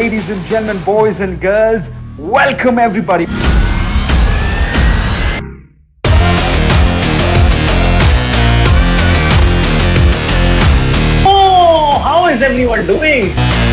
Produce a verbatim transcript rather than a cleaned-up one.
ladies and gentlemen, boys and girls, welcome everybody. Oh, how is everyone doing?